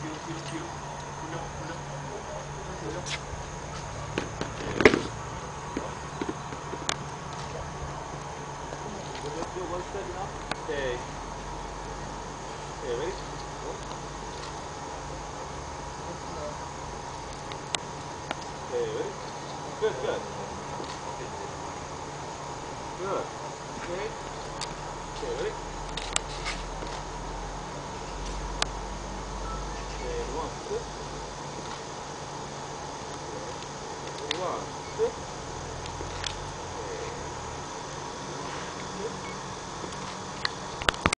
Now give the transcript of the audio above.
One step now. Okay. Okay, ready? Okay, ready? Good, good. Good. Okay. Okay, ready? Okay, 1, 2.